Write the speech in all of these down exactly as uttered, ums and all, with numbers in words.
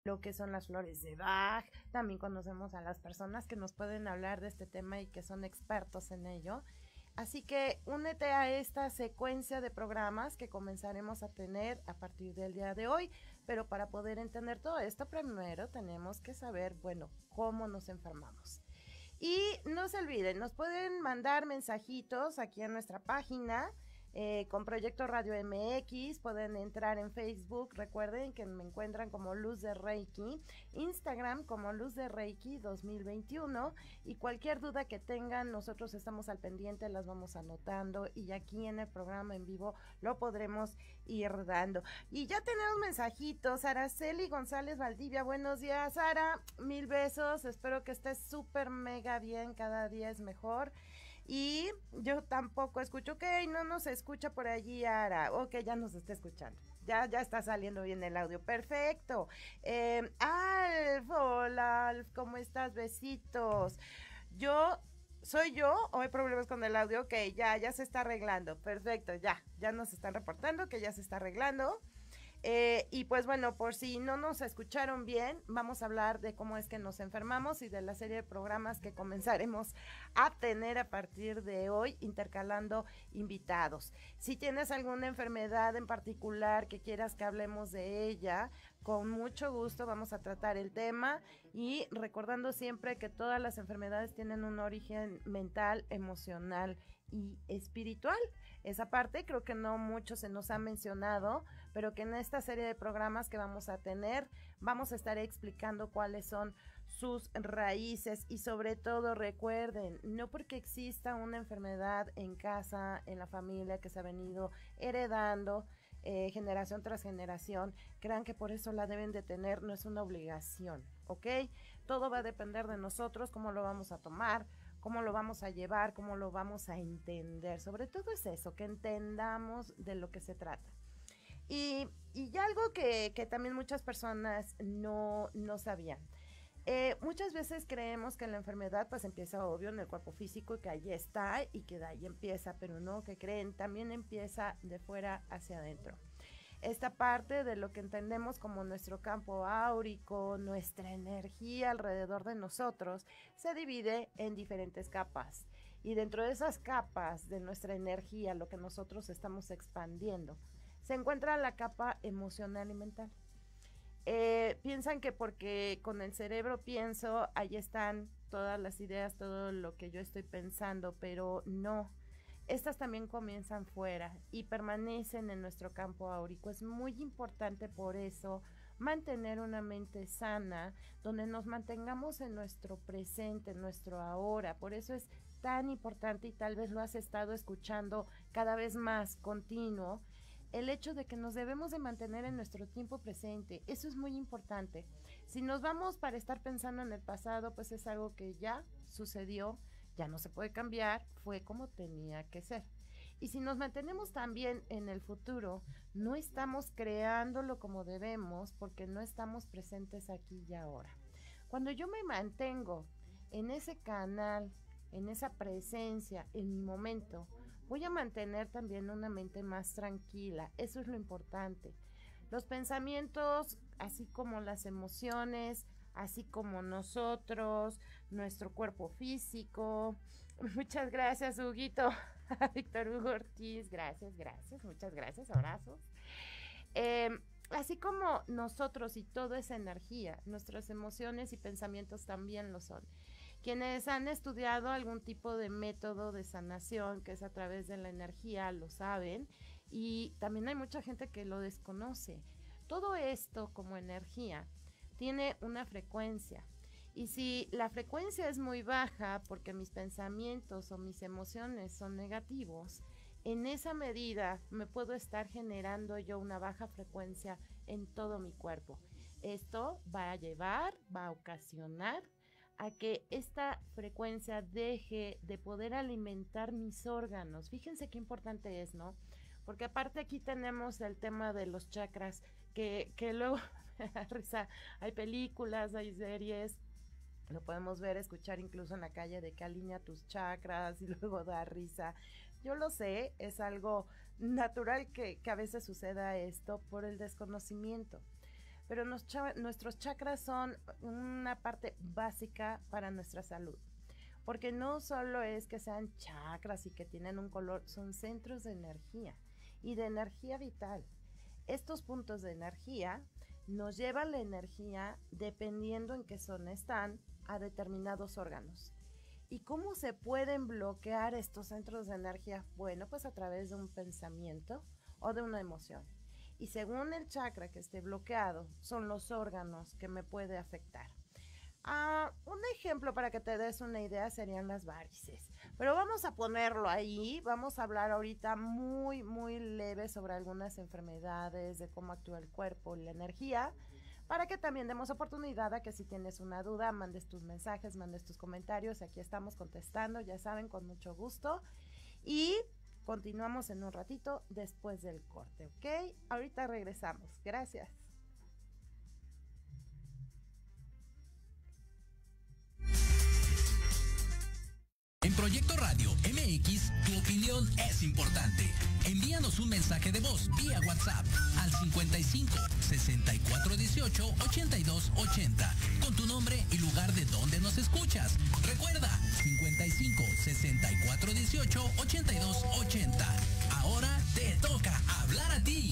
lo que son las flores de Bach. También conocemos a las personas que nos pueden hablar de este tema y que son expertos en ello. Así que únete a esta secuencia de programas que comenzaremos a tener a partir del día de hoy. Pero para poder entender todo esto, primero tenemos que saber, bueno, cómo nos enfermamos. Y no se olviden, nos pueden mandar mensajitos aquí en nuestra página. Eh, con Proyecto Radio M X, pueden entrar en Facebook, recuerden que me encuentran como Luz de Reiki, Instagram como Luz de Reiki dos mil veintiuno, y cualquier duda que tengan, nosotros estamos al pendiente, las vamos anotando y aquí en el programa en vivo lo podremos ir dando. Y ya tenemos mensajitos. Araceli González Valdivia, buenos días Sara, mil besos, espero que estés súper mega bien, cada día es mejor. Y yo tampoco escucho, ok, no nos escucha por allí Ara, ok, ya nos está escuchando, ya, ya está saliendo bien el audio, perfecto. eh, Alf, hola Alf, ¿cómo estás? Besitos. Yo, ¿soy yo o hay problemas con el audio? Ok, ya, ya se está arreglando, perfecto, ya, ya nos están reportando que ya se está arreglando. Eh, y pues bueno, por si no nos escucharon bien, vamos a hablar de cómo es que nos enfermamos y de la serie de programas que comenzaremos a tener a partir de hoy, intercalando invitados. Si tienes alguna enfermedad en particular que quieras que hablemos de ella, con mucho gusto vamos a tratar el tema, y recordando siempre que todas las enfermedades tienen un origen mental, emocional y espiritual. Esa parte creo que no mucho se nos ha mencionado, pero que en esta serie de programas que vamos a tener vamos a estar explicando cuáles son sus raíces. Y sobre todo recuerden, no porque exista una enfermedad en casa, en la familia, que se ha venido heredando eh, generación tras generación, crean que por eso la deben de tener, no es una obligación, ¿ok? Todo va a depender de nosotros, cómo lo vamos a tomar, cómo lo vamos a llevar, cómo lo vamos a entender. Sobre todo es eso, que entendamos de lo que se trata. Y, y algo que, que también muchas personas no, no sabían. Eh, muchas veces creemos que la enfermedad pues empieza obvio en el cuerpo físico y que ahí está y que de ahí empieza, pero no, que creen, también empieza de fuera hacia adentro. Esta parte de lo que entendemos como nuestro campo áurico, nuestra energía alrededor de nosotros, se divide en diferentes capas. Y dentro de esas capas de nuestra energía, lo que nosotros estamos expandiendo, se encuentra la capa emocional y mental. Eh, piensan que porque con el cerebro pienso, ahí están todas las ideas, todo lo que yo estoy pensando, pero no. Estas también comienzan fuera y permanecen en nuestro campo áurico. Es muy importante por eso mantener una mente sana, donde nos mantengamos en nuestro presente, en nuestro ahora. Por eso es tan importante, y tal vez lo has estado escuchando cada vez más continuo, el hecho de que nos debemos de mantener en nuestro tiempo presente. Eso es muy importante. Si nos vamos para estar pensando en el pasado, pues es algo que ya sucedió, ya no se puede cambiar, fue como tenía que ser. Y si nos mantenemos también en el futuro, no estamos creándolo como debemos, porque no estamos presentes aquí y ahora. Cuando yo me mantengo en ese canal, en esa presencia, en mi momento, voy a mantener también una mente más tranquila. Eso es lo importante. Los pensamientos, así como las emociones, así como nosotros, nuestro cuerpo físico. Muchas gracias, Huguito. Víctor Hugo Ortiz, gracias, gracias, muchas gracias, abrazos. Eh, así como nosotros y toda esa energía, nuestras emociones y pensamientos también lo son. Quienes han estudiado algún tipo de método de sanación, que es a través de la energía, lo saben, y también hay mucha gente que lo desconoce. Todo esto como energía tiene una frecuencia, y si la frecuencia es muy baja porque mis pensamientos o mis emociones son negativos, en esa medida me puedo estar generando yo una baja frecuencia en todo mi cuerpo. Esto va a llevar, va a ocasionar a que esta frecuencia deje de poder alimentar mis órganos. Fíjense qué importante es, ¿no? Porque aparte aquí tenemos el tema de los chakras, que, que luego me da risa, hay películas, hay series, lo podemos ver, escuchar incluso en la calle, de que alinea tus chakras, y luego da risa. Yo lo sé, es algo natural que, que a veces suceda esto por el desconocimiento. pero nos cha nuestros chakras son una parte básica para nuestra salud. Porque no solo es que sean chakras y que tienen un color, son centros de energía y de energía vital. Estos puntos de energía nos llevan la energía dependiendo en qué zona están a determinados órganos. ¿Y cómo se pueden bloquear estos centros de energía? Bueno, pues a través de un pensamiento o de una emoción. Y según el chakra que esté bloqueado, son los órganos que me puede afectar. Uh, un ejemplo para que te des una idea serían las varices, pero vamos a ponerlo ahí, vamos a hablar ahorita muy muy leve sobre algunas enfermedades, de cómo actúa el cuerpo y la energía, para que también demos oportunidad a que si tienes una duda, mandes tus mensajes, mandes tus comentarios, aquí estamos contestando, ya saben, con mucho gusto, y continuamos en un ratito después del corte, ¿ok? Ahorita regresamos, gracias. En Proyecto Radio M X, tu opinión es importante. Envíanos un mensaje de voz vía WhatsApp al cincuenta y cinco, sesenta y cuatro dieciocho, ochenta y dos ochenta con tu nombre y lugar de donde nos escuchas. Recuerda, cincuenta y cinco, sesenta y cuatro dieciocho, ochenta y dos ochenta. Ahora te toca hablar a ti.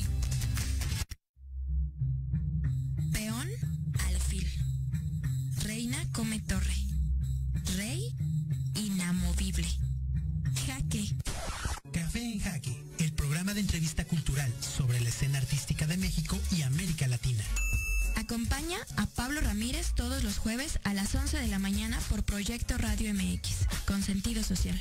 Peón, alfil. Reina come torre. Rey, inamovible. Jaque. Café en Jaque, el programa de entrevista cultural sobre la escena artística de México y América Latina. Acompaña a Pablo Ramírez todos los jueves a las once de la mañana por Proyecto Radio M X, con sentido social.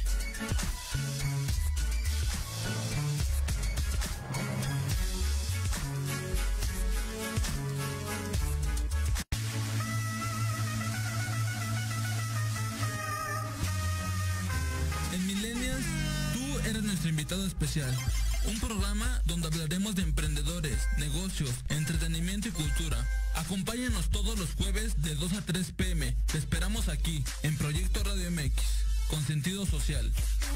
En Millennials, tú eres nuestro invitado especial. Un programa donde hablaremos de emprendedores, negocios, entretenimiento y cultura. Acompáñanos todos los jueves de dos a tres pe eme. Te esperamos aquí, en Proyecto Radio M X, con sentido social.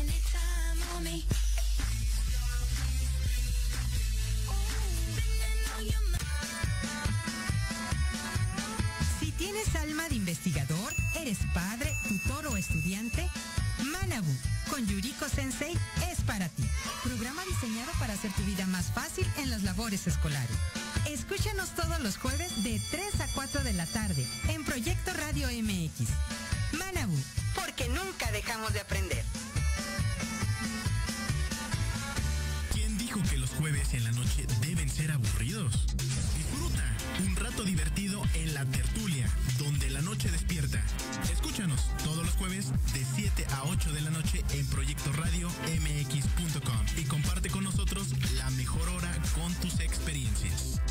Si tienes alma de investigador, eres padre, tutor o estudiante, Manabu con Yuriko Sensei es para ti. Programa diseñado para hacer tu vida más fácil en las labores escolares. Escúchanos todos los jueves de tres a cuatro de la tarde en Proyecto Radio M X. Manabu, porque nunca dejamos de aprender. ¿Quién dijo que los jueves en la noche deben ser aburridos? Disfruta un rato divertido en La Tertulia, donde la noche despierta. Escúchanos todos los jueves de siete a ocho de la noche en Proyecto Radio M X punto com y comparte con nosotros la mejor hora con tus experiencias.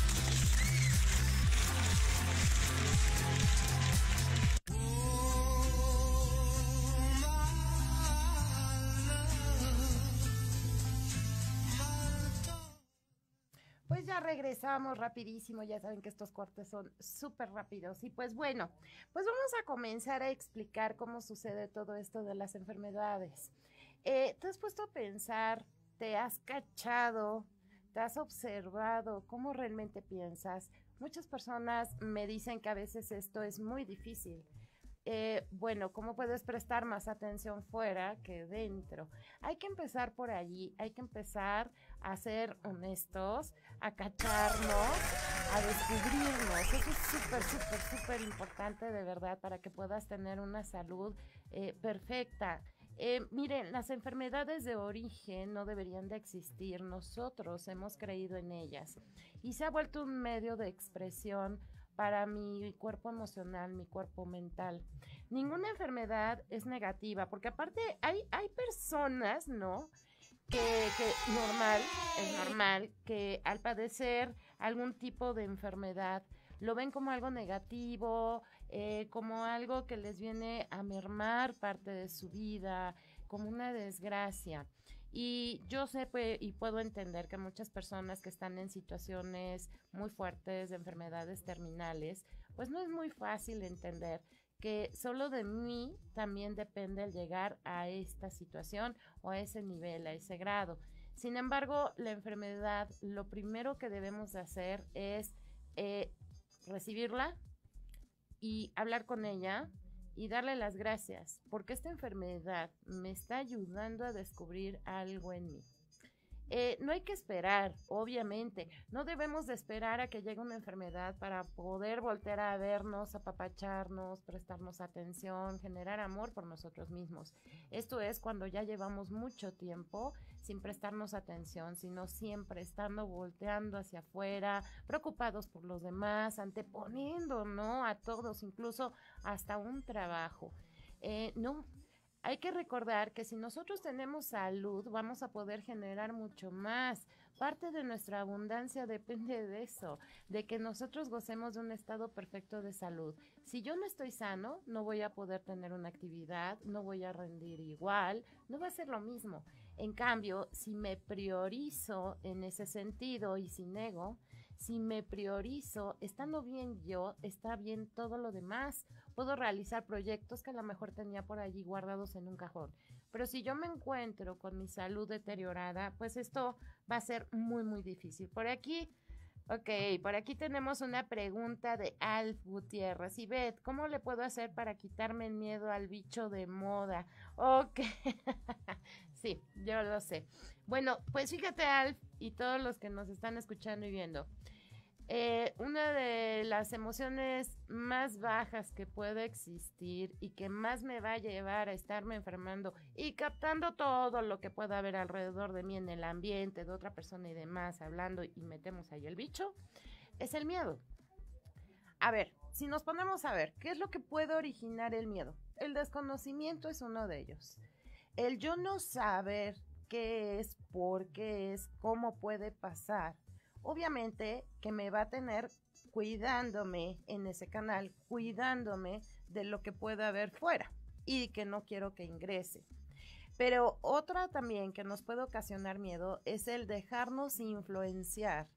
Pues ya regresamos rapidísimo, ya saben que estos cortes son súper rápidos. Y pues bueno, pues vamos a comenzar a explicar cómo sucede todo esto de las enfermedades. Eh, ¿Te has puesto a pensar, te has cachado, te has observado cómo realmente piensas? Muchas personas me dicen que a veces esto es muy difícil. Eh, bueno, ¿cómo puedes prestar más atención fuera que dentro? Hay que empezar por allí, hay que empezar a ser honestos, a cacharnos, a descubrirnos. Eso es súper, súper, súper importante de verdad para que puedas tener una salud eh, perfecta. Eh, miren, las enfermedades de origen no deberían de existir. Nosotros hemos creído en ellas y se ha vuelto un medio de expresión para mi cuerpo emocional, mi cuerpo mental. Ninguna enfermedad es negativa, porque aparte hay, hay personas, ¿no? Que, que normal, es normal que al padecer algún tipo de enfermedad lo ven como algo negativo, eh, como algo que les viene a mermar parte de su vida, como una desgracia. Y yo sé pues, y puedo entender que muchas personas que están en situaciones muy fuertes de enfermedades terminales, pues no es muy fácil entender que solo de mí también depende el llegar a esta situación o a ese nivel, a ese grado. Sin embargo, la enfermedad, lo primero que debemos de hacer es eh, recibirla y hablar con ella y darle las gracias, porque esta enfermedad me está ayudando a descubrir algo en mí. Eh, no hay que esperar, obviamente, no debemos de esperar a que llegue una enfermedad para poder voltear a vernos, apapacharnos, prestarnos atención, generar amor por nosotros mismos. Esto es cuando ya llevamos mucho tiempo sin prestarnos atención, sino siempre estando volteando hacia afuera, preocupados por los demás, anteponiendo, ¿no?, a todos, incluso hasta un trabajo. Eh, no. Hay que recordar que si nosotros tenemos salud, vamos a poder generar mucho más. Parte de nuestra abundancia depende de eso, de que nosotros gocemos de un estado perfecto de salud. Si yo no estoy sano, no voy a poder tener una actividad, no voy a rendir igual, no va a ser lo mismo. En cambio, si me priorizo en ese sentido y sin ego, si me priorizo, estando bien yo, está bien todo lo demás. Puedo realizar proyectos que a lo mejor tenía por allí guardados en un cajón. Pero si yo me encuentro con mi salud deteriorada, pues esto va a ser muy, muy difícil. Por aquí, ok, por aquí tenemos una pregunta de Alf Gutiérrez. Ivette, ¿cómo le puedo hacer para quitarme el miedo al bicho de moda? Ok, sí, yo lo sé. Bueno, pues fíjate, Alf, y todos los que nos están escuchando y viendo. Eh, una de las emociones más bajas que puede existir y que más me va a llevar a estarme enfermando y captando todo lo que pueda haber alrededor de mí en el ambiente de otra persona y demás, hablando y metemos ahí el bicho, es el miedo. A ver, si nos ponemos a ver, ¿qué es lo que puede originar el miedo? El desconocimiento es uno de ellos. El yo no saber qué es, por qué es, cómo puede pasar. Obviamente que me va a tener cuidándome en ese canal, cuidándome de lo que pueda haber fuera y que no quiero que ingrese. Pero otra también que nos puede ocasionar miedo es el dejarnos influenciar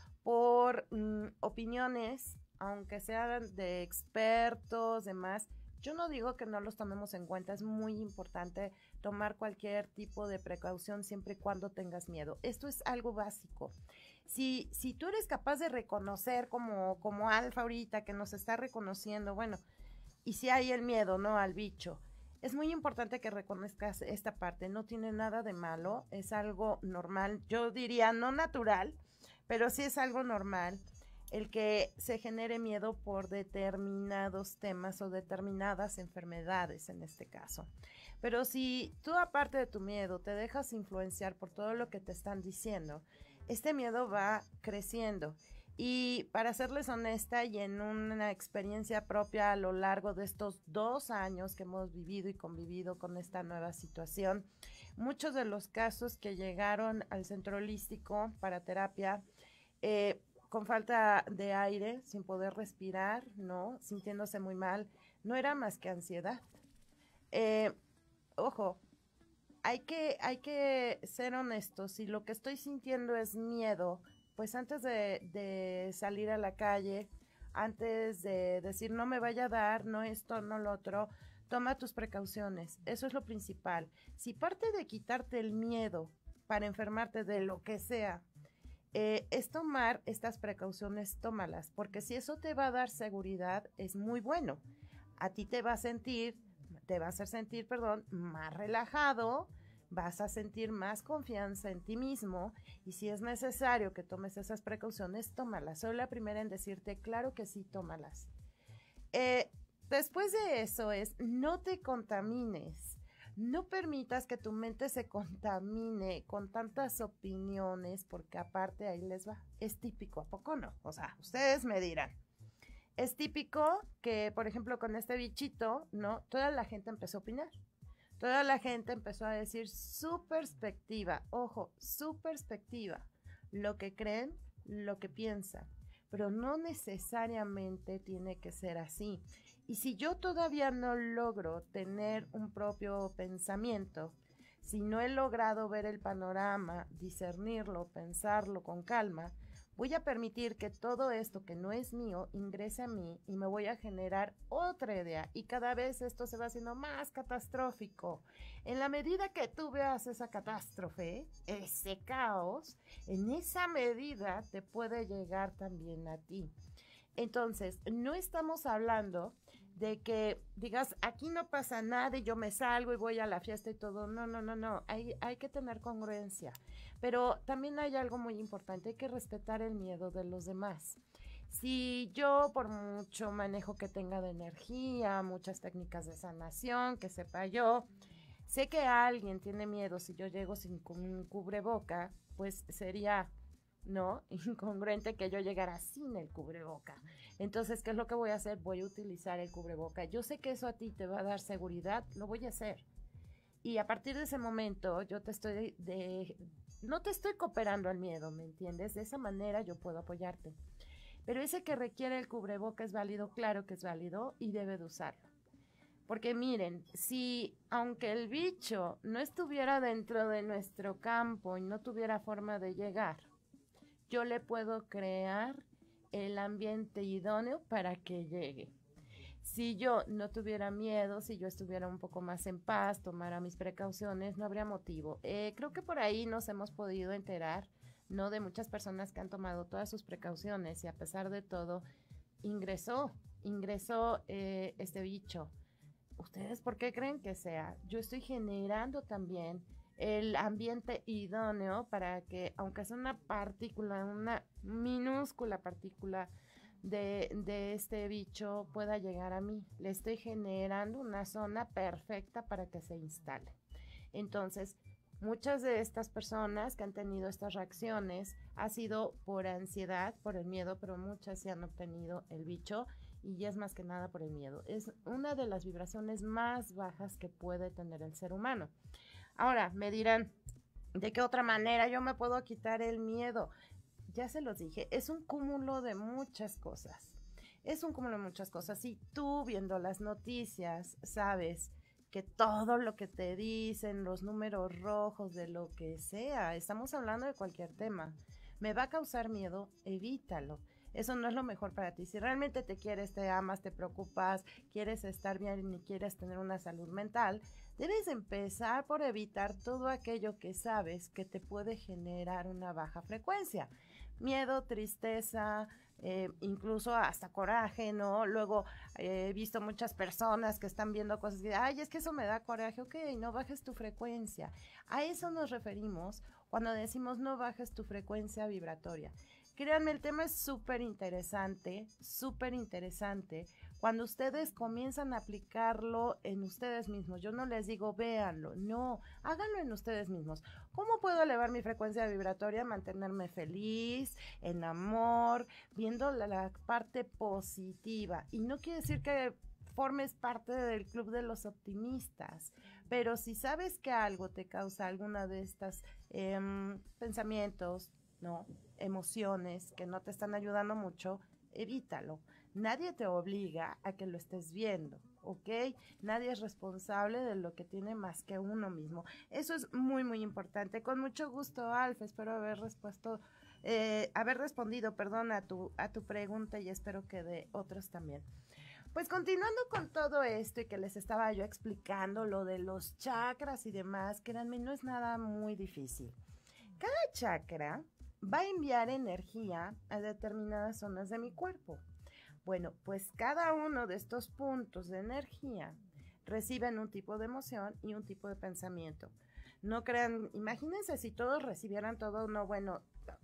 por mm, opiniones, aunque sean de expertos, demás. Yo no digo que no los tomemos en cuenta, es muy importante tomar cualquier tipo de precaución siempre y cuando tengas miedo. Esto es algo básico. Si, si tú eres capaz de reconocer como, como Alfa ahorita que nos está reconociendo, bueno, y si hay el miedo, ¿no?, al bicho, es muy importante que reconozcas esta parte, no tiene nada de malo, es algo normal, yo diría no natural, pero sí es algo normal el que se genere miedo por determinados temas o determinadas enfermedades en este caso. Pero si tú, aparte de tu miedo, te dejas influenciar por todo lo que te están diciendo, este miedo va creciendo. Y para serles honesta y en una experiencia propia a lo largo de estos dos años que hemos vivido y convivido con esta nueva situación, muchos de los casos que llegaron al centro holístico para terapia, eh, con falta de aire, sin poder respirar, ¿no?, sintiéndose muy mal, no era más que ansiedad. Eh, ojo, hay que, hay que ser honestos. Si lo que estoy sintiendo es miedo, pues antes de, de salir a la calle, antes de decir no me vaya a dar, no esto, no lo otro, toma tus precauciones. Eso es lo principal. Si parte de quitarte el miedo para enfermarte de lo que sea, eh, es tomar estas precauciones, tómalas, porque si eso te va a dar seguridad, es muy bueno. A ti te va a sentir, te va a hacer sentir, perdón, más relajado, vas a sentir más confianza en ti mismo y si es necesario que tomes esas precauciones, tómalas. Soy la primera en decirte, claro que sí, tómalas. Eh, después de eso es, no te contamines. No permitas que tu mente se contamine con tantas opiniones, porque aparte ahí les va. Es típico, ¿a poco no? O sea, ustedes me dirán. Es típico que, por ejemplo, con este bichito, ¿no?, toda la gente empezó a opinar. Toda la gente empezó a decir su perspectiva. Ojo, su perspectiva. Lo que creen, lo que piensan. Pero no necesariamente tiene que ser así. Y si yo todavía no logro tener un propio pensamiento, si no he logrado ver el panorama, discernirlo, pensarlo con calma, voy a permitir que todo esto que no es mío ingrese a mí y me voy a generar otra idea. Y cada vez esto se va haciendo más catastrófico. En la medida que tú veas esa catástrofe, ese caos, en esa medida te puede llegar también a ti. Entonces, no estamos hablando de que digas, aquí no pasa nada y yo me salgo y voy a la fiesta y todo. No, no, no, no. Hay, hay que tener congruencia. Pero también hay algo muy importante, hay que respetar el miedo de los demás. Si yo, por mucho manejo que tenga de energía, muchas técnicas de sanación, que sepa yo, sé que alguien tiene miedo si yo llego sin un cubreboca, pues sería, ¿no?, incongruente que yo llegara sin el cubreboca. Entonces, ¿qué es lo que voy a hacer? Voy a utilizar el cubreboca. Yo sé que eso a ti te va a dar seguridad, lo voy a hacer. Y a partir de ese momento, yo te estoy de, no te estoy cooperando al miedo, ¿me entiendes? De esa manera yo puedo apoyarte. Pero ese que requiere el cubreboca es válido, claro que es válido y debe de usarlo. Porque miren, si aunque el bicho no estuviera dentro de nuestro campo y no tuviera forma de llegar, yo le puedo crear el ambiente idóneo para que llegue. Si yo no tuviera miedo, si yo estuviera un poco más en paz, tomara mis precauciones, no habría motivo. Eh, creo que por ahí nos hemos podido enterar, ¿no?, de muchas personas que han tomado todas sus precauciones y a pesar de todo, ingresó, ingresó eh, este bicho. ¿Ustedes por qué creen que sea? Yo estoy generando también el ambiente idóneo para que, aunque sea una partícula, una minúscula partícula de, de este bicho, pueda llegar a mí. Le estoy generando una zona perfecta para que se instale. Entonces, muchas de estas personas que han tenido estas reacciones ha sido por ansiedad, por el miedo, pero muchas sí han obtenido el bicho y es más que nada por el miedo. Es una de las vibraciones más bajas que puede tener el ser humano. Ahora, me dirán, ¿de qué otra manera yo me puedo quitar el miedo? Ya se los dije, es un cúmulo de muchas cosas. Es un cúmulo de muchas cosas. Si tú viendo las noticias sabes que todo lo que te dicen, los números rojos, de lo que sea, estamos hablando de cualquier tema, me va a causar miedo, evítalo. Eso no es lo mejor para ti. Si realmente te quieres, te amas, te preocupas, quieres estar bien y quieres tener una salud mental, debes empezar por evitar todo aquello que sabes que te puede generar una baja frecuencia. Miedo, tristeza, eh, incluso hasta coraje, ¿no? Luego eh, he visto muchas personas que están viendo cosas y dicen, ay, es que eso me da coraje. Ok, no bajes tu frecuencia. A eso nos referimos cuando decimos no bajes tu frecuencia vibratoria. Créanme, el tema es súper interesante, súper interesante. Cuando ustedes comienzan a aplicarlo en ustedes mismos, yo no les digo véanlo, no, háganlo en ustedes mismos. ¿Cómo puedo elevar mi frecuencia vibratoria? Mantenerme feliz, en amor, viendo la, la parte positiva. Y no quiere decir que formes parte del club de los optimistas, pero si sabes que algo te causa alguna de estas eh, pensamientos, ¿no?, emociones que no te están ayudando mucho, evítalo. Nadie te obliga a que lo estés viendo, ¿ok? Nadie es responsable de lo que tiene más que uno mismo. Eso es muy, muy importante. Con mucho gusto, Alf, espero haber respuesto, eh, haber respondido, perdón, a tu, a tu pregunta y espero que de otros también. Pues continuando con todo esto y que les estaba yo explicando lo de los chakras y demás, créanme, no es nada muy difícil. Cada chakra va a enviar energía a determinadas zonas de mi cuerpo. Bueno, pues cada uno de estos puntos de energía reciben un tipo de emoción y un tipo de pensamiento. No crean, imagínense si todos recibieran todo, no, bueno,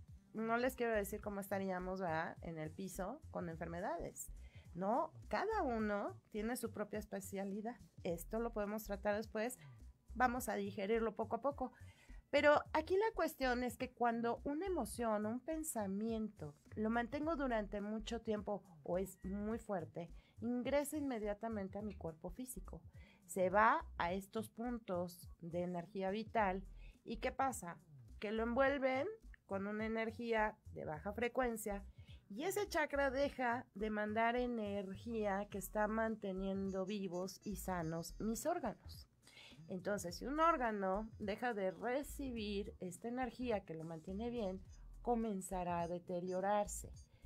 no les quiero decir cómo estaríamos, ¿verdad?, en el piso con enfermedades. No, cada uno tiene su propia especialidad. Esto lo podemos tratar después, vamos a digerirlo poco a poco. Pero aquí la cuestión es que cuando una emoción, un pensamiento, lo mantengo durante mucho tiempo o es muy fuerte, ingresa inmediatamente a mi cuerpo físico. Se va a estos puntos de energía vital y ¿qué pasa? Que lo envuelven con una energía de baja frecuencia y ese chakra deja de mandar energía que está manteniendo vivos y sanos mis órganos. Entonces, si un órgano deja de recibir esta energía que lo mantiene bien, comenzará a deteriorarse.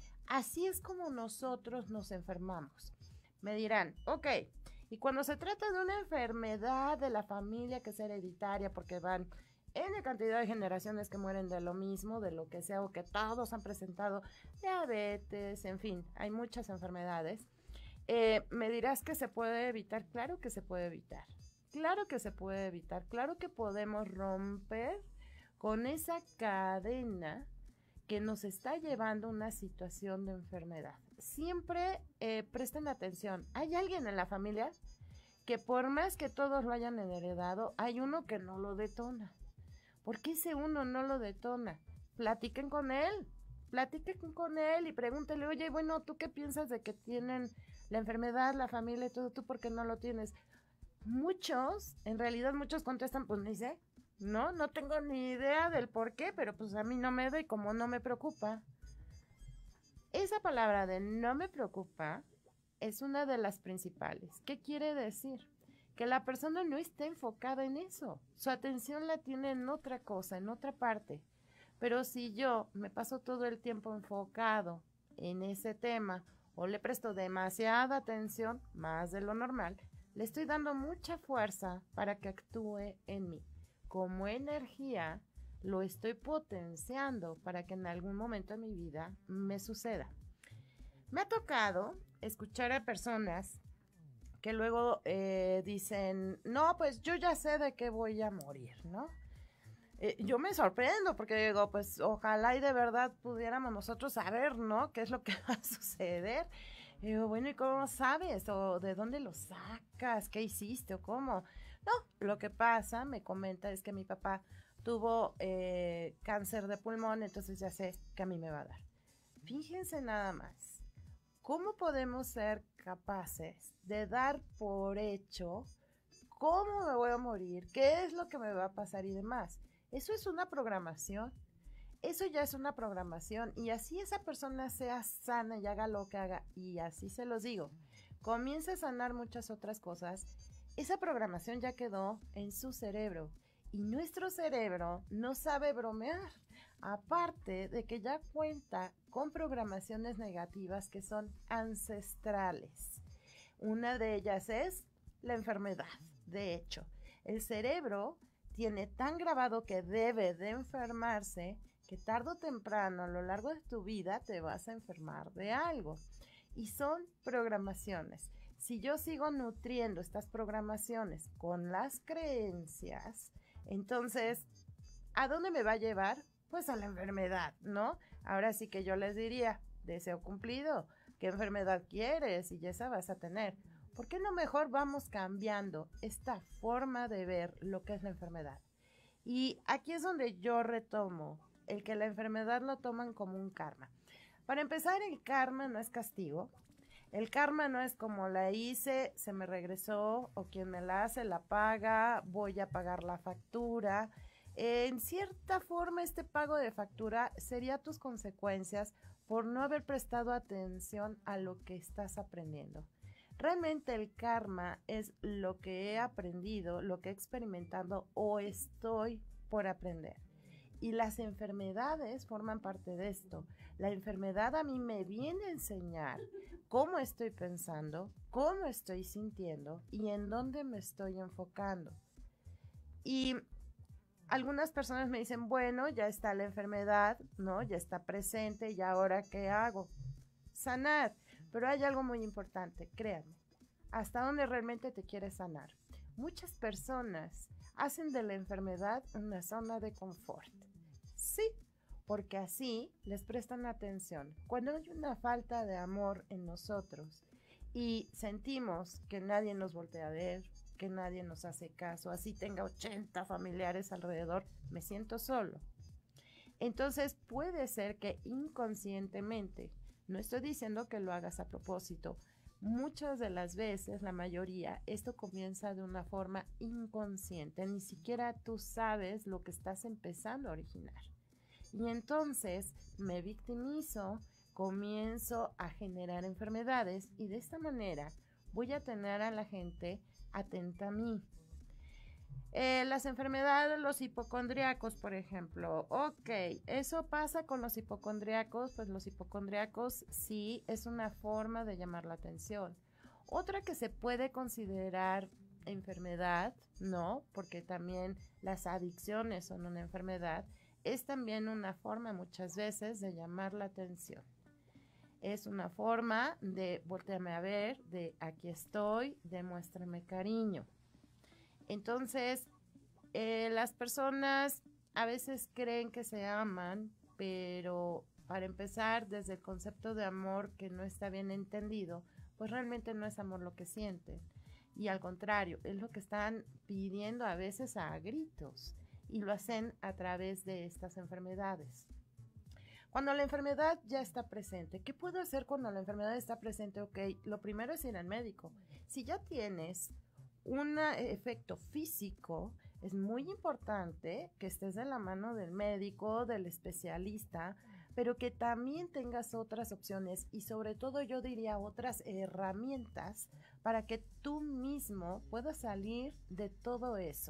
Así es como nosotros nos enfermamos. Me dirán, ok, y cuando se trata de una enfermedad de la familia que es hereditaria porque van N cantidad de generaciones que mueren de lo mismo, de lo que sea, o que todos han presentado diabetes, en fin, hay muchas enfermedades. Eh, me dirás que se puede evitar. Claro que se puede evitar. Claro que se puede evitar. Claro que podemos romper con esa cadena que nos está llevando a una situación de enfermedad. Siempre eh, presten atención. ¿Hay alguien en la familia que por más que todos lo hayan heredado, hay uno que no lo detona? ¿Por qué ese uno no lo detona? Platiquen con él. Platiquen con él y pregúntele, oye, bueno, ¿tú qué piensas de que tienen la enfermedad, la familia y todo? ¿Tú por qué no lo tienes? Muchos, en realidad muchos contestan, pues ni sé. No, no tengo ni idea del por qué, pero pues a mí no me da y como no me preocupa. Esa palabra de no me preocupa es una de las principales. ¿Qué quiere decir? Que la persona no está enfocada en eso. Su atención la tiene en otra cosa, en otra parte. Pero si yo me paso todo el tiempo enfocado en ese tema o le presto demasiada atención, más de lo normal, le estoy dando mucha fuerza para que actúe en mí. Como energía, lo estoy potenciando para que en algún momento de mi vida me suceda. Me ha tocado escuchar a personas que luego eh, dicen, no, pues yo ya sé de qué voy a morir, ¿no? Eh, yo me sorprendo porque digo, pues ojalá y de verdad pudiéramos nosotros saber, ¿no? ¿Qué es lo que va a suceder? Y digo, bueno, ¿y cómo sabes? ¿O de dónde lo sacas? ¿Qué hiciste? ¿O cómo? No, lo que pasa, me comenta, es que mi papá tuvo eh, cáncer de pulmón, entonces ya sé que a mí me va a dar. Fíjense nada más, ¿cómo podemos ser capaces de dar por hecho cómo me voy a morir, qué es lo que me va a pasar y demás? Eso es una programación, eso ya es una programación y así esa persona sea sana y haga lo que haga y así se los digo, comienza a sanar muchas otras cosas. Esa programación ya quedó en su cerebro y nuestro cerebro no sabe bromear, aparte de que ya cuenta con programaciones negativas que son ancestrales. Una de ellas es la enfermedad. De hecho, el cerebro tiene tan grabado que debe de enfermarse que tarde o temprano a lo largo de tu vida te vas a enfermar de algo. Y son programaciones. Si yo sigo nutriendo estas programaciones con las creencias, entonces, ¿a dónde me va a llevar? Pues a la enfermedad, ¿no? Ahora sí que yo les diría, deseo cumplido, ¿qué enfermedad quieres? Y esa vas a tener. ¿Por qué no mejor vamos cambiando esta forma de ver lo que es la enfermedad? Y aquí es donde yo retomo el que la enfermedad lo toman como un karma. Para empezar, el karma no es castigo. El karma no es como la hice, se me regresó, o quien me la hace la paga, voy a pagar la factura. En cierta forma, este pago de factura sería tus consecuencias por no haber prestado atención a lo que estás aprendiendo. Realmente el karma es lo que he aprendido, lo que he experimentado o estoy por aprender. Y las enfermedades forman parte de esto. La enfermedad a mí me viene a enseñar cómo estoy pensando, cómo estoy sintiendo y en dónde me estoy enfocando. Y algunas personas me dicen, bueno, ya está la enfermedad, ¿no? Ya está presente y ahora ¿qué hago? Sanar. Pero hay algo muy importante, créanme. ¿Hasta dónde realmente te quieres sanar? Muchas personas hacen de la enfermedad una zona de confort. Sí, porque así les prestan atención. Cuando hay una falta de amor en nosotros y sentimos que nadie nos voltea a ver, que nadie nos hace caso, así tenga ochenta familiares alrededor, me siento solo. Entonces puede ser que inconscientemente, no estoy diciendo que lo hagas a propósito, muchas de las veces, la mayoría, esto comienza de una forma inconsciente, ni siquiera tú sabes lo que estás empezando a originar. Y entonces me victimizo, comienzo a generar enfermedades y de esta manera voy a tener a la gente atenta a mí. Eh, las enfermedades, los hipocondríacos, por ejemplo. Ok, eso pasa con los hipocondríacos, pues los hipocondríacos sí es una forma de llamar la atención. Otra que se puede considerar enfermedad, ¿no? Porque también las adicciones son una enfermedad, es también una forma muchas veces de llamar la atención. Es una forma de voltearme a ver, de aquí estoy, demuéstrame cariño. Entonces, eh, las personas a veces creen que se aman, pero para empezar, desde el concepto de amor que no está bien entendido, pues realmente no es amor lo que sienten. Y al contrario, es lo que están pidiendo a veces a gritos y lo hacen a través de estas enfermedades. Cuando la enfermedad ya está presente, ¿qué puedo hacer cuando la enfermedad está presente? Ok, lo primero es ir al médico. Si ya tienes un efecto físico, es muy importante que estés de la mano del médico, del especialista, pero que también tengas otras opciones y sobre todo yo diría otras herramientas para que tú mismo puedas salir de todo eso.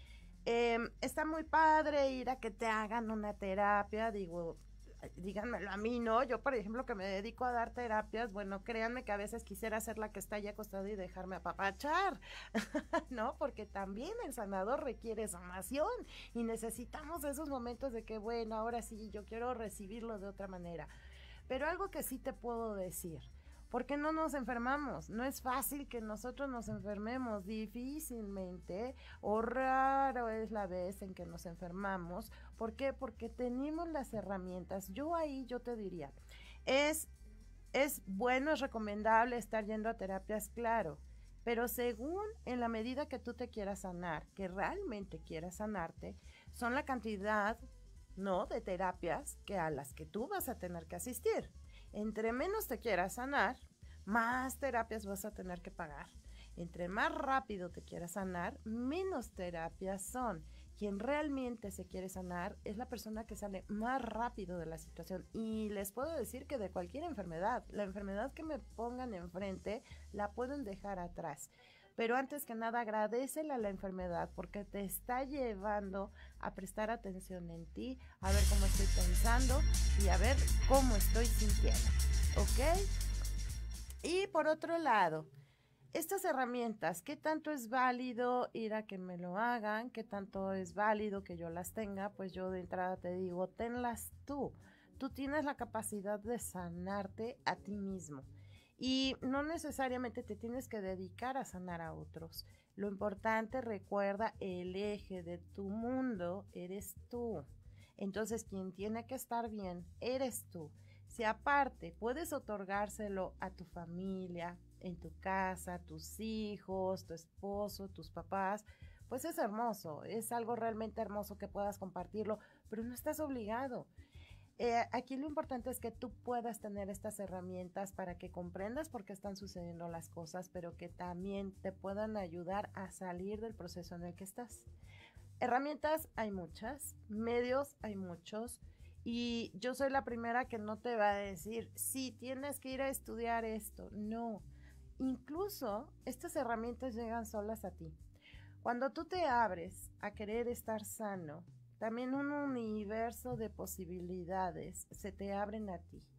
Eh, está muy padre ir a que te hagan una terapia, digo, díganmelo a mí, ¿no? Yo, por ejemplo, que me dedico a dar terapias, bueno, créanme que a veces quisiera ser la que está ahí acostada y dejarme apapachar, ¿no? Porque también el sanador requiere sanación y necesitamos esos momentos de que, bueno, ahora sí, yo quiero recibirlo de otra manera. Pero algo que sí te puedo decir, ¿por qué no nos enfermamos? No es fácil que nosotros nos enfermemos, difícilmente o raro es la vez en que nos enfermamos. ¿Por qué? Porque tenemos las herramientas. Yo ahí yo te diría, es, es bueno, es recomendable estar yendo a terapias, claro, pero según en la medida que tú te quieras sanar, que realmente quieras sanarte, son la cantidad, ¿no?, de terapias que a las que tú vas a tener que asistir. Entre menos te quieras sanar, más terapias vas a tener que pagar. Entre más rápido te quieras sanar, menos terapias son. Quien realmente se quiere sanar es la persona que sale más rápido de la situación. Y les puedo decir que de cualquier enfermedad, la enfermedad que me pongan enfrente, la pueden dejar atrás. Pero antes que nada, agradécele a la enfermedad porque te está llevando a prestar atención en ti, a ver cómo estoy pensando y a ver cómo estoy sintiendo, ¿ok? Y por otro lado, estas herramientas, ¿qué tanto es válido ir a que me lo hagan? ¿Qué tanto es válido que yo las tenga? Pues yo de entrada te digo, tenlas tú. Tú tienes la capacidad de sanarte a ti mismo. Y no necesariamente te tienes que dedicar a sanar a otros. Lo importante, recuerda, el eje de tu mundo eres tú. Entonces, quien tiene que estar bien, eres tú. Si aparte puedes otorgárselo a tu familia, en tu casa, tus hijos, tu esposo, tus papás, pues es hermoso. Es algo realmente hermoso que puedas compartirlo, pero no estás obligado. Eh, aquí lo importante es que tú puedas tener estas herramientas para que comprendas por qué están sucediendo las cosas, pero que también te puedan ayudar a salir del proceso en el que estás. Herramientas hay muchas, medios hay muchos, y yo soy la primera que no te va a decir, sí, tienes que ir a estudiar esto. No, incluso estas herramientas llegan solas a ti. Cuando tú te abres a querer estar sano, también un universo de posibilidades se te abren a ti.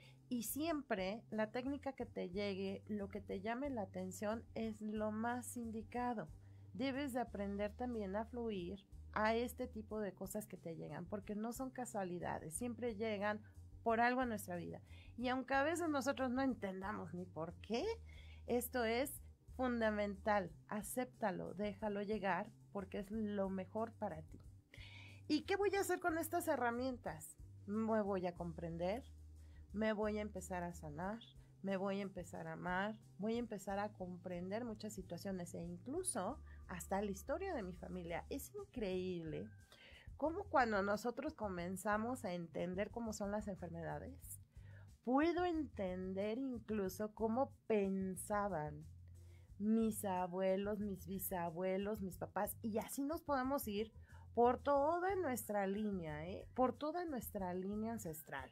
Y siempre la técnica que te llegue, lo que te llame la atención es lo más indicado. Debes de aprender también a fluir a este tipo de cosas que te llegan, porque no son casualidades, siempre llegan por algo en nuestra vida. Y aunque a veces nosotros no entendamos ni por qué, esto es fundamental. Acéptalo, déjalo llegar, porque es lo mejor para ti. ¿Y qué voy a hacer con estas herramientas? Me voy a comprender, me voy a empezar a sanar, me voy a empezar a amar, voy a empezar a comprender muchas situaciones e incluso hasta la historia de mi familia. Es increíble cómo cuando nosotros comenzamos a entender cómo son las enfermedades, puedo entender incluso cómo pensaban mis abuelos, mis bisabuelos, mis papás, y así nos podemos ir por toda nuestra línea, ¿eh? por toda nuestra línea ancestral,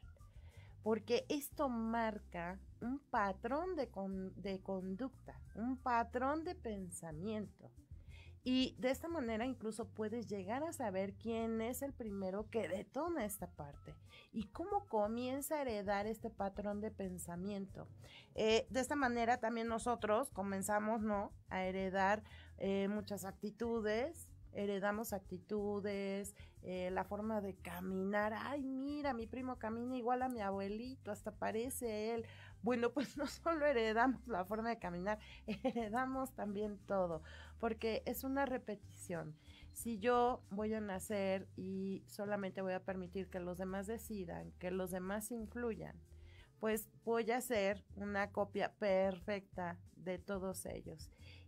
porque esto marca un patrón de, con, de conducta, un patrón de pensamiento, Y de esta manera incluso puedes llegar a saber quién es el primero que detona esta parte y cómo comienza a heredar este patrón de pensamiento. Eh, de esta manera también nosotros comenzamos, ¿no?, a heredar eh, muchas actitudes, heredamos actitudes, eh, la forma de caminar. Ay, mira, mi primo camina igual a mi abuelito, hasta parece él. Bueno, pues no solo heredamos la forma de caminar, heredamos también todo, porque es una repetición. Si yo voy a nacer y solamente voy a permitir que los demás decidan, que los demás influyan, pues voy a ser una copia perfecta de todos ellos.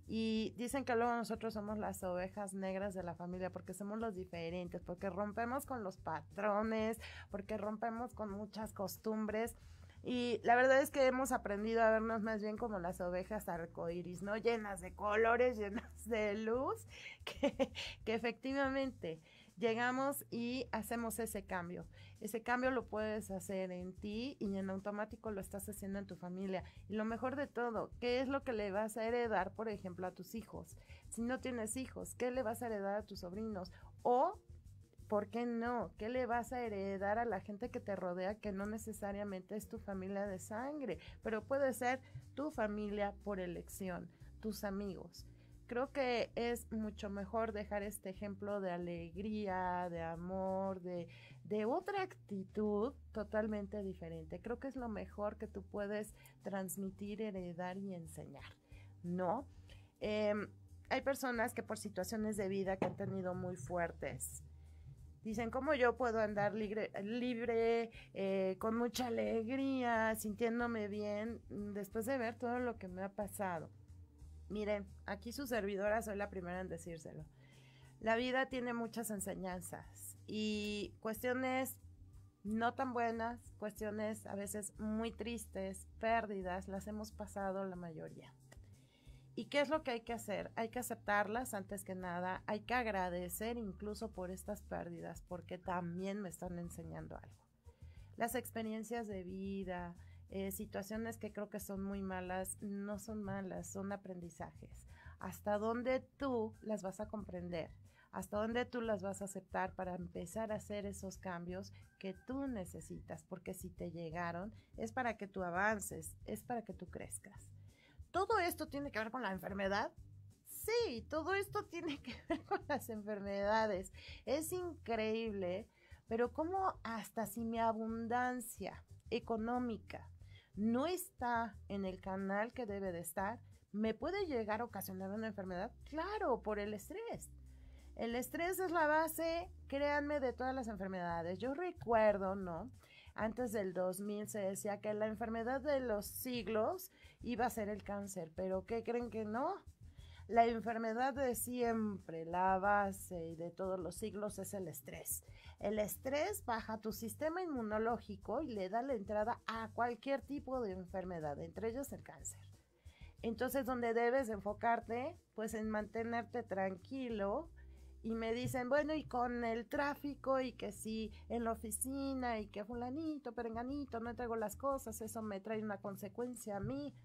Y dicen que luego nosotros somos las ovejas negras de la familia porque somos los diferentes, porque rompemos con los patrones, porque rompemos con muchas costumbres. Y la verdad es que hemos aprendido a vernos más bien como las ovejas arcoíris, ¿no? Llenas de colores, llenas de luz, que, que efectivamente llegamos y hacemos ese cambio. Ese cambio lo puedes hacer en ti y en automático lo estás haciendo en tu familia. Y lo mejor de todo, ¿qué es lo que le vas a heredar, por ejemplo, a tus hijos? Si no tienes hijos, ¿qué le vas a heredar a tus sobrinos? O, ¿por qué no? ¿Qué le vas a heredar a la gente que te rodea, que no necesariamente es tu familia de sangre, pero puede ser tu familia por elección, tus amigos? Creo que es mucho mejor dejar este ejemplo de alegría, de amor, de, de otra actitud totalmente diferente. Creo que es lo mejor que tú puedes transmitir, heredar y enseñar, ¿no? Eh, hay personas que por situaciones de vida que han tenido muy fuertes, dicen, ¿cómo yo puedo andar libre, libre eh, con mucha alegría, sintiéndome bien, después de ver todo lo que me ha pasado? Miren, aquí su servidora soy la primera en decírselo. La vida tiene muchas enseñanzas y cuestiones no tan buenas, cuestiones a veces muy tristes, pérdidas, las hemos pasado la mayoría. ¿Y qué es lo que hay que hacer? Hay que aceptarlas antes que nada, hay que agradecer incluso por estas pérdidas, porque también me están enseñando algo. Las experiencias de vida, eh, situaciones que creo que son muy malas, no son malas, son aprendizajes. Hasta dónde tú las vas a comprender, hasta dónde tú las vas a aceptar para empezar a hacer esos cambios que tú necesitas, porque si te llegaron es para que tú avances, es para que tú crezcas. ¿Todo esto tiene que ver con la enfermedad? Sí, todo esto tiene que ver con las enfermedades. Es increíble, pero cómo hasta si mi abundancia económica no está en el canal que debe de estar, ¿me puede llegar a ocasionar una enfermedad? Claro, por el estrés. El estrés es la base, créanme, de todas las enfermedades. Yo recuerdo, ¿no? Antes del dos mil se decía que la enfermedad de los siglos iba a ser el cáncer, pero ¿qué creen que no? La enfermedad de siempre, la base y de todos los siglos es el estrés. El estrés baja tu sistema inmunológico y le da la entrada a cualquier tipo de enfermedad, entre ellos el cáncer. Entonces, ¿dónde debes enfocarte? Pues en mantenerte tranquilo. Y me dicen, bueno, y con el tráfico, y que sí, en la oficina, y que fulanito, perenganito, no entrego las cosas, eso me trae una consecuencia a mí.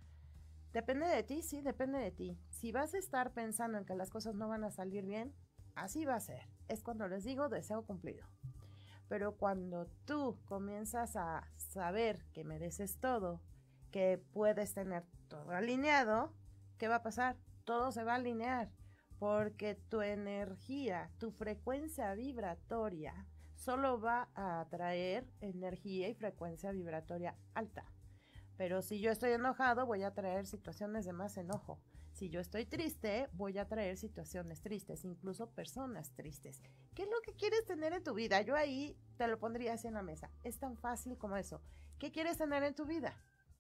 Depende de ti, sí, depende de ti. Si vas a estar pensando en que las cosas no van a salir bien, así va a ser. Es cuando les digo deseo cumplido. Pero cuando tú comienzas a saber que mereces todo, que puedes tener todo alineado, ¿qué va a pasar? Todo se va a alinear. Porque tu energía, tu frecuencia vibratoria, solo va a atraer energía y frecuencia vibratoria alta. Pero si yo estoy enojado, voy a traer situaciones de más enojo. Si yo estoy triste, voy a traer situaciones tristes, incluso personas tristes. ¿Qué es lo que quieres tener en tu vida? Yo ahí te lo pondría así en la mesa. Es tan fácil como eso. ¿Qué quieres tener en tu vida?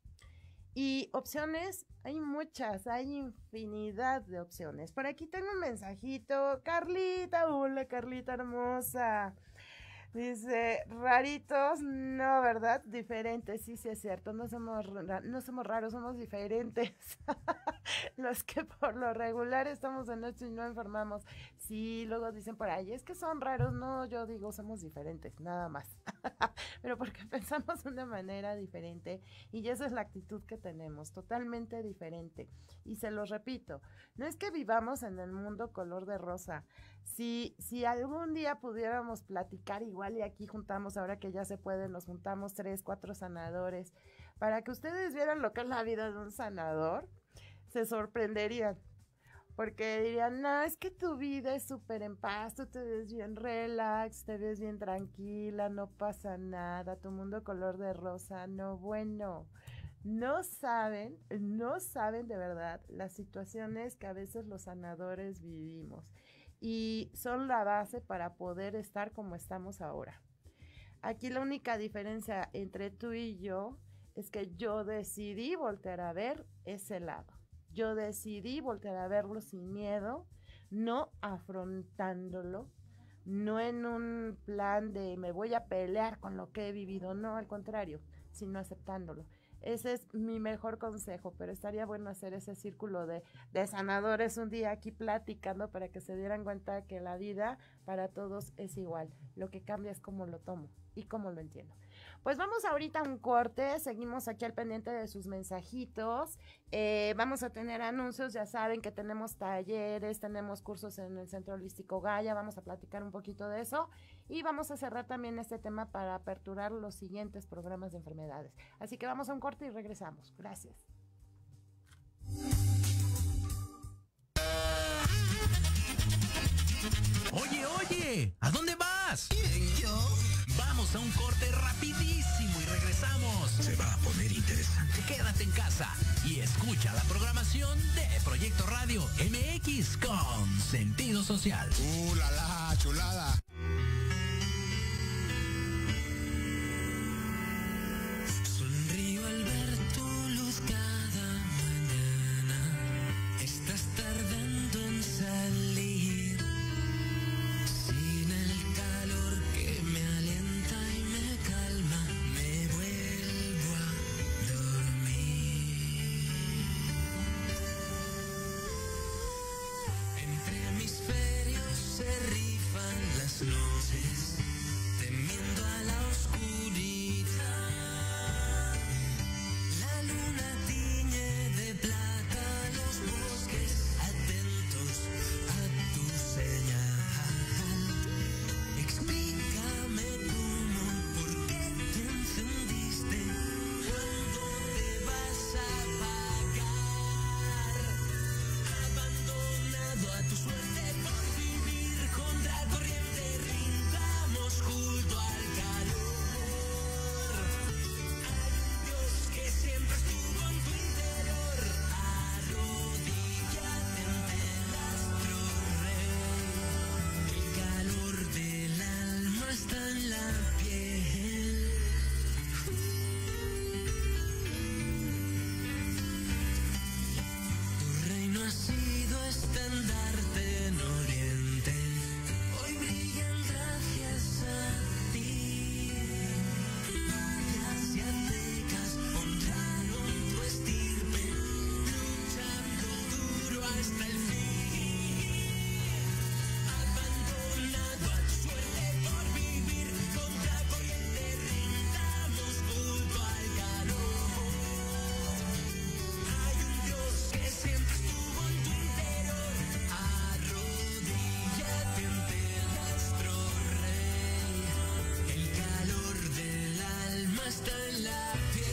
Y opciones, hay muchas, hay infinidad de opciones. Por aquí tengo un mensajito. Carlita, hola Carlita hermosa. Dice, raritos, no, ¿verdad? Diferentes, sí, sí es cierto. No somos, no somos raros, somos diferentes. Los que por lo regular estamos de noche y no enfermamos. Sí, luego dicen por ahí, es que son raros. No, yo digo, somos diferentes, nada más. pero porque pensamos de una manera diferente y esa es la actitud que tenemos, totalmente diferente. Y se los repito, no es que vivamos en el mundo color de rosa. Si, si algún día pudiéramos platicar igual y aquí juntamos, ahora que ya se puede, nos juntamos tres, cuatro sanadores, para que ustedes vieran lo que es la vida de un sanador, se sorprenderían. Porque dirían, no, es que tu vida es súper en paz, tú te ves bien relax, te ves bien tranquila, no pasa nada, tu mundo color de rosa, no, bueno, no saben, no saben de verdad las situaciones que a veces los sanadores vivimos y son la base para poder estar como estamos ahora. Aquí la única diferencia entre tú y yo es que yo decidí voltear a ver ese lado. Yo decidí voltear a verlo sin miedo, no afrontándolo, no en un plan de me voy a pelear con lo que he vivido, no, al contrario, sino aceptándolo. Ese es mi mejor consejo, pero estaría bueno hacer ese círculo de, de sanadores un día aquí platicando para que se dieran cuenta que la vida para todos es igual. Lo que cambia es cómo lo tomo y cómo lo entiendo. Pues vamos ahorita a un corte, seguimos aquí al pendiente de sus mensajitos, eh, vamos a tener anuncios, ya saben que tenemos talleres, tenemos cursos en el Centro Holístico Gaia, vamos a platicar un poquito de eso y vamos a cerrar también este tema para aperturar los siguientes programas de enfermedades. Así que vamos a un corte y regresamos. Gracias. Oye, oye, ¿a dónde vas? ¿Yo? Vamos a un corte rapidísimo y regresamos. Se va a poner interesante. Quédate en casa y escucha la programación de Proyecto Radio M X con sentido social. ¡Uh, la, la chulada! Sonrío al ver tu luz cada mañana. Estás tardando en salir. Noches, temiendo a la oscuridad, la luna tiñe de plata los bosques, atentos a tu señal. Explícame cómo, por qué te encendiste, cuándo te vas a apagar, abandonado a tu suerte por vivir contra corriente. Junto al calor, hay Dios que siempre estuvo en tu interior. Arrodíllate ante el astro rey. El calor del alma está en la piel. Tu reino ha sido estandarte en Oriente. Hoy brillan gracias a ti. Mayas y aztecas honraron tu estirpe, luchando duro hasta el fin. Abandonado a tu suerte por vivir contra corriente, rindamos junto al calor. Hay un Dios que siempre estuvo en tu interior. Arrodíllate ante el astro rey. El calor del alma está en la piel.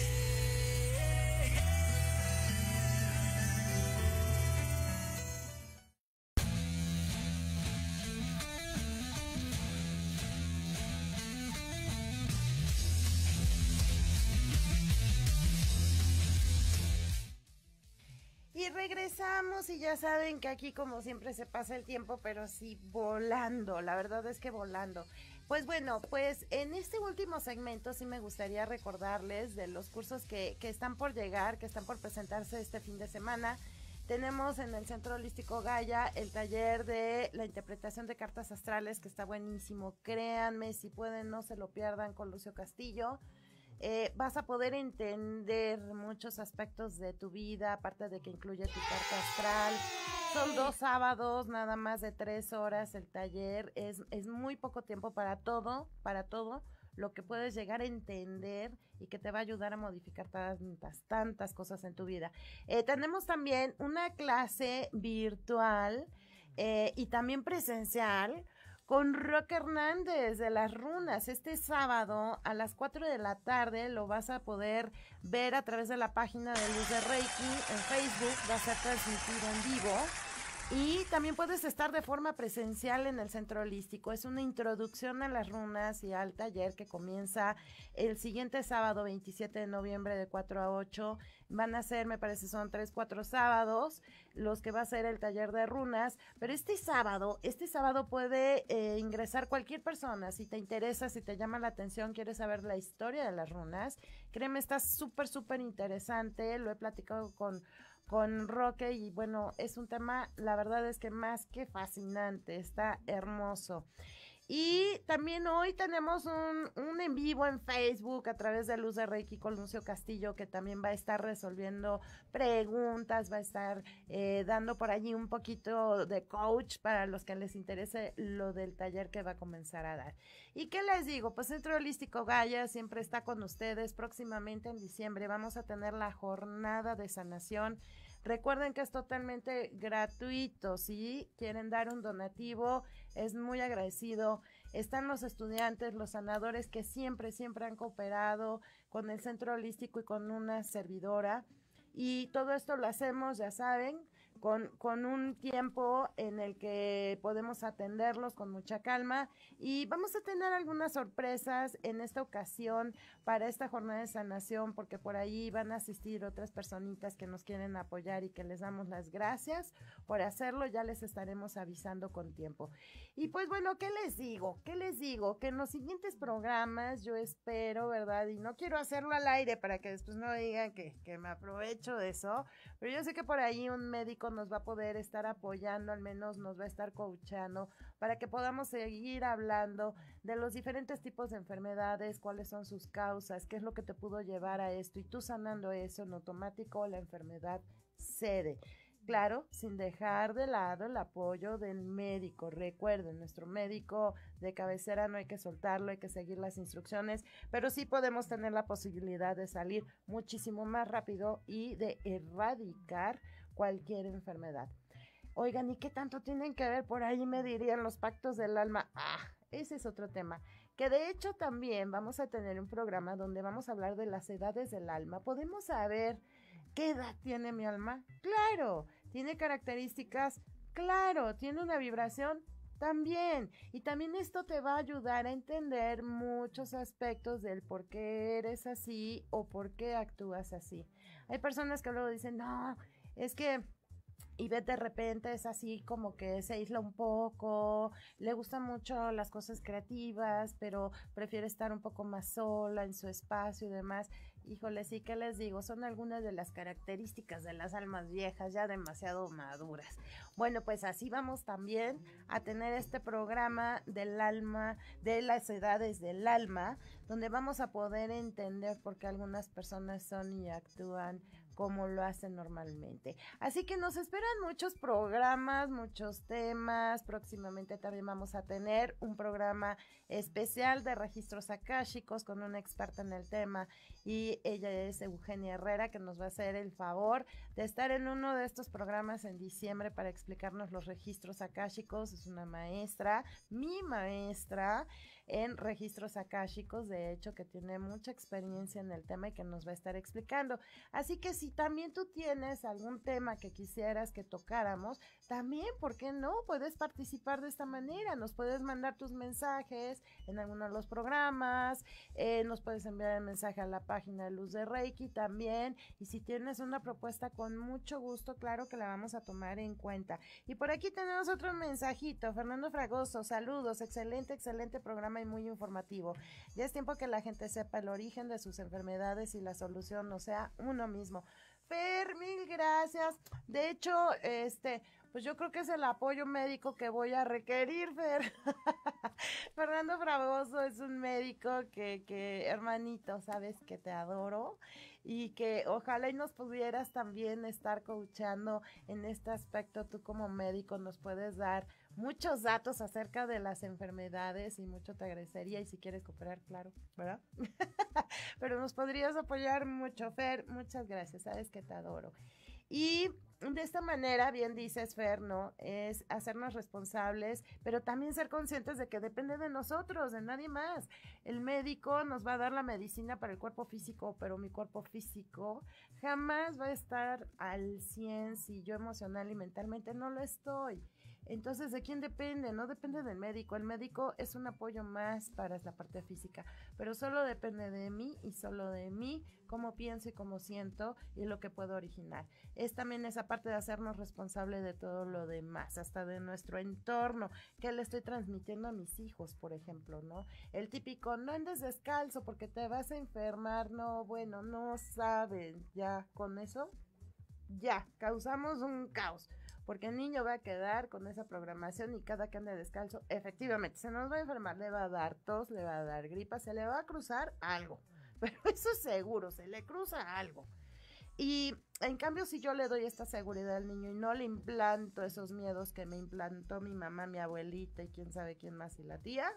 Y regresamos y ya saben que aquí como siempre se pasa el tiempo, pero sí volando, la verdad es que volando. Pues bueno, pues en este último segmento sí me gustaría recordarles de los cursos que, que están por llegar, que están por presentarse este fin de semana. Tenemos en el Centro Holístico Gaia el taller de la interpretación de cartas astrales, que está buenísimo. Créanme, si pueden no se lo pierdan, con Lucio Castillo. Eh, vas a poder entender muchos aspectos de tu vida, aparte de que incluye tu carta astral. Son dos sábados, nada más de tres horas el taller. Es, es muy poco tiempo para todo, para todo lo que puedes llegar a entender y que te va a ayudar a modificar tantas, tantas cosas en tu vida. Eh, tenemos también una clase virtual eh, y también presencial con Roque Hernández de las runas. Este sábado a las cuatro de la tarde lo vas a poder ver a través de la página de Luz de Reiki en Facebook, va a ser transmitido en vivo. Y también puedes estar de forma presencial en el Centro Holístico. Es una introducción a las runas y al taller que comienza el siguiente sábado, veintisiete de noviembre, de cuatro a ocho. Van a ser, me parece, son tres, cuatro sábados los que va a ser el taller de runas. Pero este sábado, este sábado puede eh, ingresar cualquier persona. Si te interesa, si te llama la atención, quieres saber la historia de las runas. Créeme, está súper, súper interesante. Lo he platicado con... con Roque y bueno, es un tema, la verdad es que más que fascinante, está hermoso. Y también hoy tenemos un, un en vivo en Facebook a través de Luz de Reiki con Lucio Castillo, que también va a estar resolviendo preguntas, va a estar eh, dando por allí un poquito de coach para los que les interese lo del taller que va a comenzar a dar. ¿Y qué les digo? Pues Centro Holístico Gaia siempre está con ustedes. Próximamente en diciembre vamos a tener la jornada de sanación. Recuerden que es totalmente gratuito. Si quieren dar un donativo, es muy agradecido. Están los estudiantes, los sanadores que siempre, siempre han cooperado con el Centro Holístico y con una servidora. Y todo esto lo hacemos, ya saben, con, con un tiempo en el que podemos atenderlos con mucha calma. Y vamos a tener algunas sorpresas en esta ocasión para esta jornada de sanación, porque por ahí van a asistir otras personitas que nos quieren apoyar y que les damos las gracias por hacerlo. Ya les estaremos avisando con tiempo. Y pues bueno, ¿qué les digo? ¿Qué les digo? Que en los siguientes programas yo espero, ¿verdad? Y no quiero hacerlo al aire para que después no digan que, que me aprovecho de eso, pero yo sé que por ahí un médico nos va a poder estar apoyando, al menos nos va a estar coachando, para que podamos seguir hablando de los diferentes tipos de enfermedades, cuáles son sus causas, qué es lo que te pudo llevar a esto, y tú sanando eso en automático la enfermedad cede. Claro, sin dejar de lado el apoyo del médico. Recuerden, nuestro médico de cabecera no hay que soltarlo, hay que seguir las instrucciones, pero sí podemos tener la posibilidad de salir muchísimo más rápido y de erradicar cualquier enfermedad. Oigan, ¿y qué tanto tienen que ver? Por ahí me dirían los pactos del alma. Ah, ese es otro tema. Que de hecho también vamos a tener un programa donde vamos a hablar de las edades del alma. ¿Podemos saber qué edad tiene mi alma? Claro. ¿Tiene características? Claro. ¿Tiene una vibración? También. Y también esto te va a ayudar a entender muchos aspectos del por qué eres así o por qué actúas así. Hay personas que luego dicen, no, es que Ivette de repente es así como que se aísla un poco, le gustan mucho las cosas creativas, pero prefiere estar un poco más sola en su espacio y demás. Híjole, sí, ¿qué les digo? Son algunas de las características de las almas viejas, ya demasiado maduras. Bueno, pues así vamos también a tener este programa del alma, de las edades del alma, donde vamos a poder entender por qué algunas personas son y actúan como lo hacen normalmente. Así que nos esperan muchos programas, muchos temas. Próximamente también vamos a tener un programa especial de registros akáshicos con una experta en el tema, y ella es Eugenia Herrera, que nos va a hacer el favor de estar en uno de estos programas en diciembre para explicarnos los registros akáshicos. Es una maestra, mi maestra en registros akáshicos, de hecho, que tiene mucha experiencia en el tema y que nos va a estar explicando. Así que si también tú tienes algún tema que quisieras que tocáramos, también, ¿por qué no? Puedes participar de esta manera, nos puedes mandar tus mensajes en alguno de los programas, eh, nos puedes enviar el mensaje a la página de Luz de Reiki también, y si tienes una propuesta, con mucho gusto, claro que la vamos a tomar en cuenta. Y por aquí tenemos otro mensajito. Fernando Fragoso, saludos, excelente, excelente programa y muy informativo. Ya es tiempo que la gente sepa el origen de sus enfermedades y la solución no sea uno mismo. Fer, mil gracias. De hecho, este, pues yo creo que es el apoyo médico que voy a requerir, Fer. Fernando Fragoso es un médico que, que, hermanito, sabes que te adoro y que ojalá y nos pudieras también estar coachando en este aspecto. Tú como médico nos puedes dar muchos datos acerca de las enfermedades y mucho te agradecería, y si quieres cooperar, claro, ¿verdad? Pero nos podrías apoyar mucho, Fer, muchas gracias, sabes que te adoro. Y de esta manera, bien dices, Fer, ¿no? Es hacernos responsables, pero también ser conscientes de que depende de nosotros, de nadie más. El médico nos va a dar la medicina para el cuerpo físico, pero mi cuerpo físico jamás va a estar al cien si yo emocional y mentalmente no lo estoy. Entonces, ¿de quién depende? No depende del médico. El médico es un apoyo más para la parte física, pero solo depende de mí y solo de mí, cómo pienso y cómo siento y lo que puedo originar. Es también esa parte de hacernos responsable de todo lo demás, hasta de nuestro entorno, que le estoy transmitiendo a mis hijos, por ejemplo, ¿no? El típico, no andes descalzo porque te vas a enfermar, no, bueno, no saben, ya, con eso, ya, causamos un caos. Porque el niño va a quedar con esa programación y cada que ande descalzo, efectivamente, se nos va a enfermar, le va a dar tos, le va a dar gripa, se le va a cruzar algo, pero eso es seguro, se le cruza algo. Y en cambio, si yo le doy esta seguridad al niño y no le implanto esos miedos que me implantó mi mamá, mi abuelita y quién sabe quién más y la tía,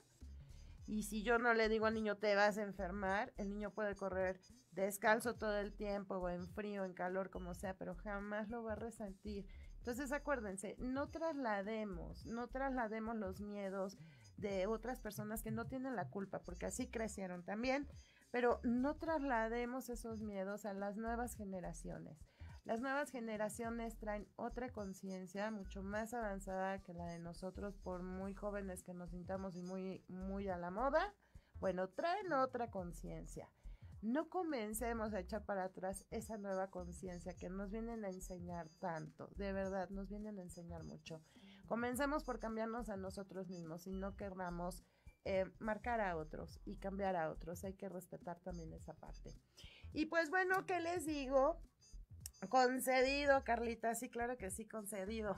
y si yo no le digo al niño te vas a enfermar, el niño puede correr descalzo todo el tiempo o en frío, en calor, como sea, pero jamás lo va a resentir. Entonces acuérdense, no traslademos, no traslademos los miedos de otras personas que no tienen la culpa, porque así crecieron también, pero no traslademos esos miedos a las nuevas generaciones. Las nuevas generaciones traen otra conciencia mucho más avanzada que la de nosotros, por muy jóvenes que nos sintamos y muy, muy a la moda. Bueno, traen otra conciencia. No comencemos a echar para atrás esa nueva conciencia que nos vienen a enseñar tanto, de verdad, nos vienen a enseñar mucho. Comencemos por cambiarnos a nosotros mismos y no queramos eh, marcar a otros y cambiar a otros, hay que respetar también esa parte. Y pues bueno, ¿qué les digo? Concedido, Carlita, sí, claro que sí, concedido.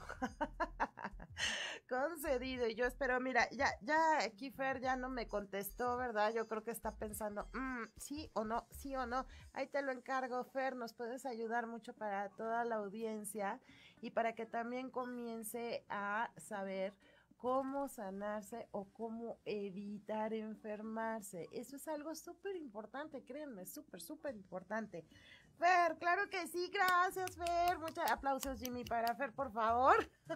Concedido, y yo espero, mira, ya, ya, Kiefer ya no me contestó, ¿verdad? Yo creo que está pensando, mmm, sí o no, sí o no, ahí te lo encargo, Fer, nos puedes ayudar mucho para toda la audiencia y para que también comience a saber cómo sanarse o cómo evitar enfermarse. Eso es algo súper importante, créanme, súper, súper importante. Fer, claro que sí, gracias, Fer. Muchos aplausos, Jimmy, para Fer, por favor.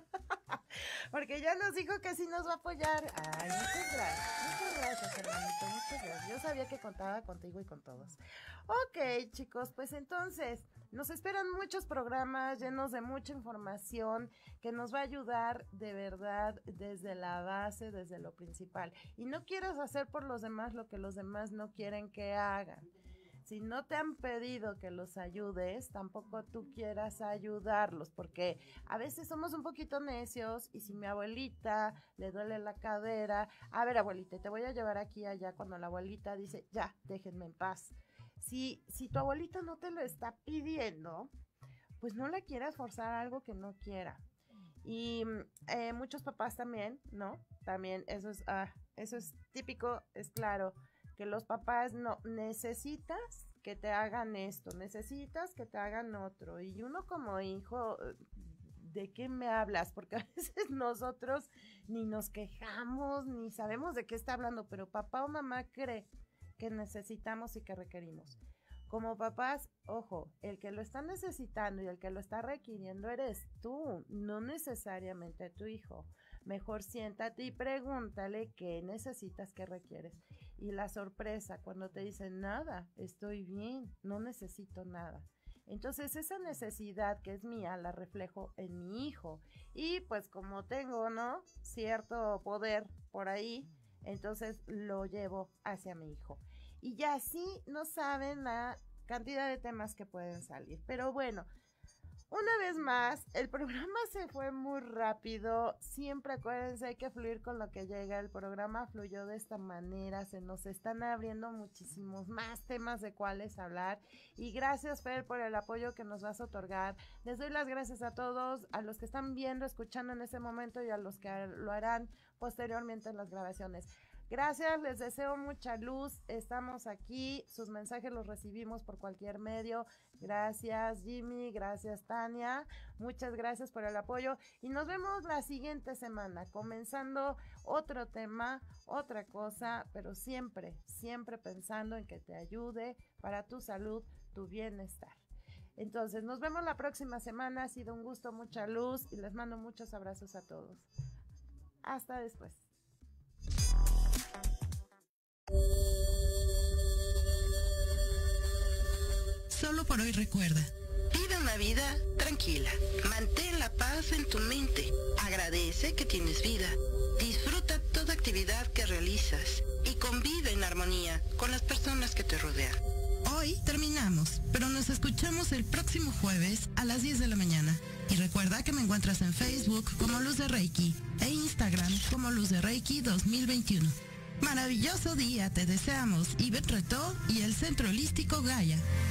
Porque ya nos dijo que sí nos va a apoyar. Ay, muchas gracias, muchas gracias, hermanito, muchas gracias. Yo sabía que contaba contigo y con todos. Ok, chicos, pues entonces nos esperan muchos programas llenos de mucha información que nos va a ayudar de verdad desde la base, desde lo principal. Y no quieras hacer por los demás lo que los demás no quieren que hagan. Si no te han pedido que los ayudes, tampoco tú quieras ayudarlos, porque a veces somos un poquito necios y si mi abuelita le duele la cadera, a ver, abuelita, te voy a llevar aquí y allá, cuando la abuelita dice, ya, déjenme en paz. Si, si tu abuelita no te lo está pidiendo, pues no la quieras forzar a algo que no quiera. Y eh, muchos papás también, ¿no? También eso es, ah, eso es típico, es claro. Que los papás no, necesitas que te hagan esto, necesitas que te hagan otro. Y uno como hijo, ¿de qué me hablas? Porque a veces nosotros ni nos quejamos, ni sabemos de qué está hablando, pero papá o mamá cree que necesitamos y que requerimos. Como papás, ojo, el que lo está necesitando y el que lo está requiriendo eres tú, no necesariamente tu hijo. Mejor siéntate y pregúntale qué necesitas, qué requieres. Y la sorpresa cuando te dicen nada, estoy bien, no necesito nada. Entonces esa necesidad que es mía la reflejo en mi hijo. Y pues como tengo, ¿no?, cierto poder por ahí, entonces lo llevo hacia mi hijo. Y ya sí no saben la cantidad de temas que pueden salir. Pero bueno, Una vez más, el programa se fue muy rápido. Siempre acuérdense, hay que fluir con lo que llega. El programa fluyó de esta manera. Se nos están abriendo muchísimos más temas de cuáles hablar. Y gracias, Fer, por el apoyo que nos vas a otorgar. Les doy las gracias a todos, a los que están viendo, escuchando en ese momento y a los que lo harán posteriormente en las grabaciones. Gracias, les deseo mucha luz, estamos aquí, sus mensajes los recibimos por cualquier medio. Gracias Jimmy, gracias Tania, muchas gracias por el apoyo y nos vemos la siguiente semana, comenzando otro tema, otra cosa, pero siempre, siempre pensando en que te ayude para tu salud, tu bienestar. Entonces, nos vemos la próxima semana, ha sido un gusto, mucha luz y les mando muchos abrazos a todos. Hasta después. Solo por hoy recuerda, vive una vida tranquila, mantén la paz en tu mente, agradece que tienes vida, disfruta toda actividad que realizas y convive en armonía con las personas que te rodean. Hoy terminamos, pero nos escuchamos el próximo jueves a las diez de la mañana. Y recuerda que me encuentras en Facebook como Luz de Reiki e Instagram como Luz de Reiki dos mil veintiuno. Maravilloso día te deseamos, Ivette Retó y el Centro Holístico Gaia.